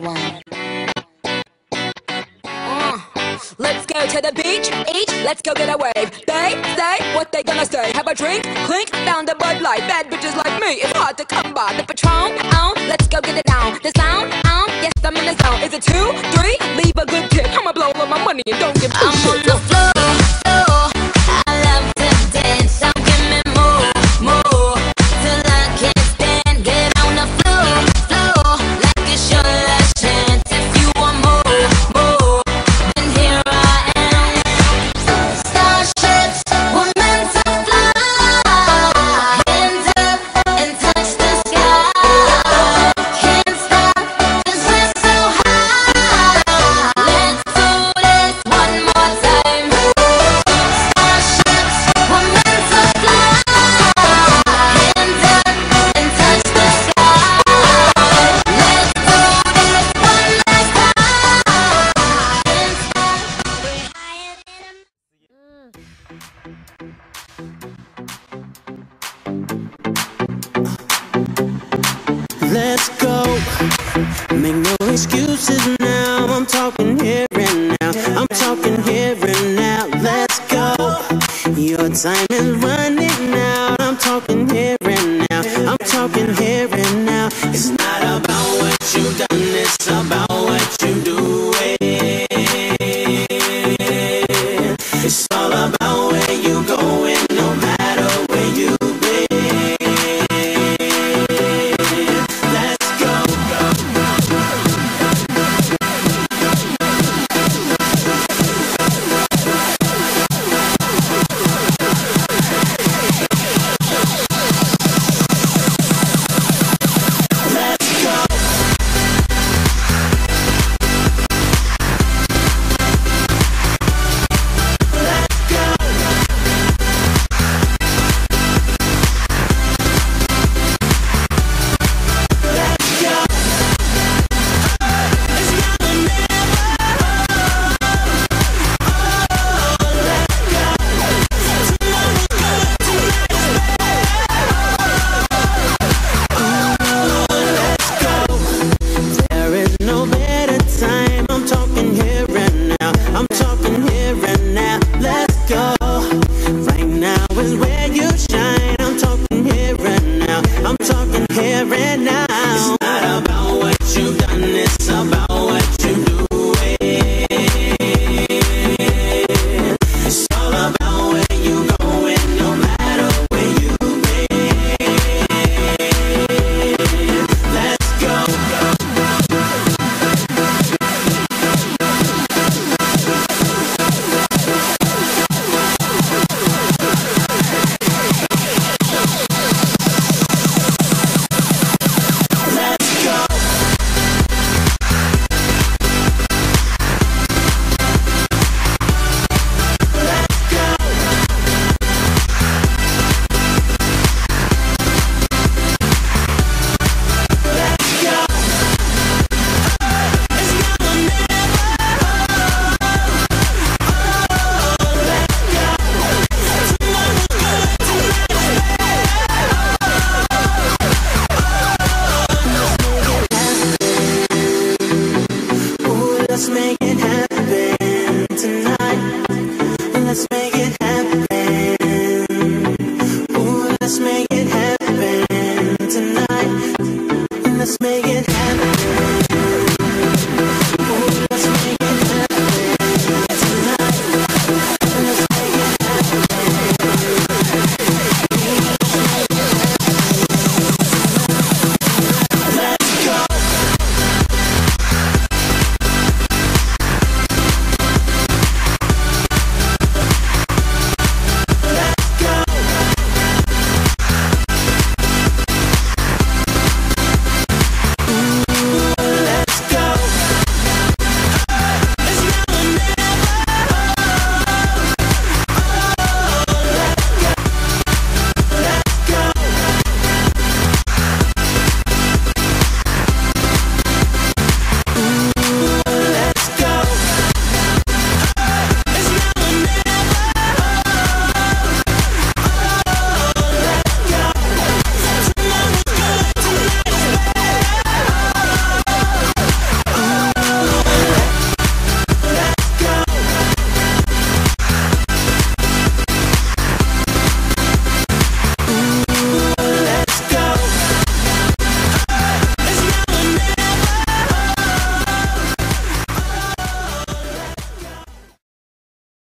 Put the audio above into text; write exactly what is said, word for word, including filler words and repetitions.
one. Let's go to the beach, each, let's go get a wave. They say what they gonna say. Have a drink, clink, found a Bud Light. Bad bitches like me, it's hard to come by. The Patron, on, let's go get it down. The sound, on, yes I'm in the zone. Is it two, three? Leave a good tip. I'ma blow all my money and don't give two I'm shits. on the floor, floor. I love to dance. So give me more, more, till I can't stand. Get on the floor, floor, like it's your last chance. If you want more, more, then here I am. Starships were meant to fly. Hands up and touch the sky. Can't stop 'cause we're so high. Let's do this one more time. Starships were meant to fly. Hands up and touch the sky. Let's do this one last time. Can't stop, we're higher than a Let's go. Make no excuses now. I'm talking here and now. I'm talking here and now. Let's go. Your time is running